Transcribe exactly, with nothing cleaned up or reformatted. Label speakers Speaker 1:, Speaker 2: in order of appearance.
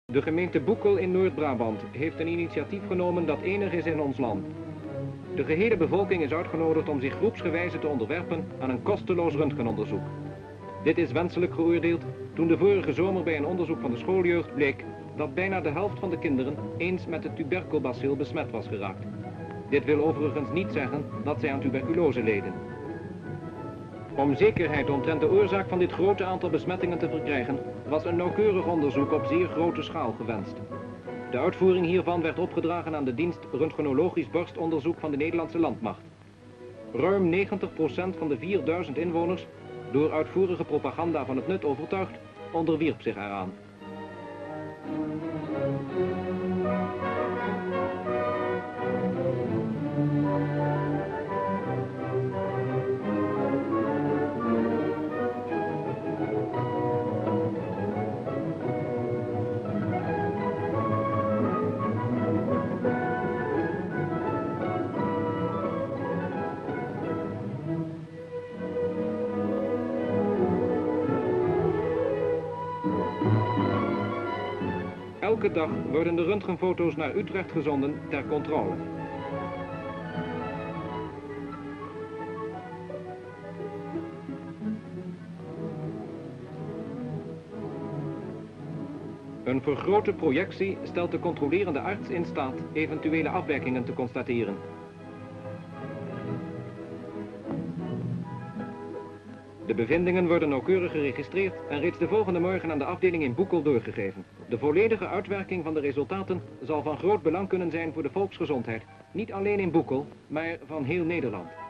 Speaker 1: De gemeente Boekel in Noord-Brabant heeft een initiatief genomen dat enig is in ons land. De gehele bevolking is uitgenodigd om zich groepsgewijze te onderwerpen aan een kosteloos röntgenonderzoek. Dit is wenselijk geoordeeld toen de vorige zomer bij een onderzoek van de schooljeugd bleek dat bijna de helft van de kinderen eens met het tuberkelbacil besmet was geraakt. Dit wil overigens niet zeggen dat zij aan tuberculose leden. Om zekerheid omtrent de oorzaak van dit grote aantal besmettingen te verkrijgen, was een nauwkeurig onderzoek op zeer grote schaal gewenst. De uitvoering hiervan werd opgedragen aan de dienst Röntgenologisch Borstonderzoek van de Nederlandse Landmacht. Ruim negentig procent van de vierduizend inwoners, door uitvoerige propaganda van het nut overtuigd, onderwierp zich eraan. Elke dag worden de röntgenfoto's naar Utrecht gezonden ter controle. Een vergrote projectie stelt de controlerende arts in staat eventuele afwijkingen te constateren. De bevindingen worden nauwkeurig geregistreerd en reeds de volgende morgen aan de afdeling in Boekel doorgegeven. De volledige uitwerking van de resultaten zal van groot belang kunnen zijn voor de volksgezondheid. Niet alleen in Boekel, maar van heel Nederland.